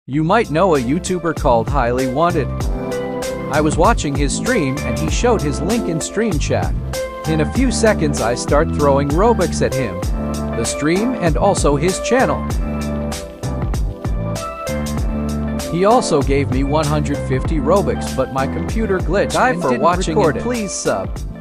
You might know a YouTuber called Highly Wanted. I was watching his stream and he showed his link in stream chat. In a few seconds I start throwing Robux at him, the stream and also his channel. He also gave me 150 Robux, but my computer glitched and didn't record it. Please sub.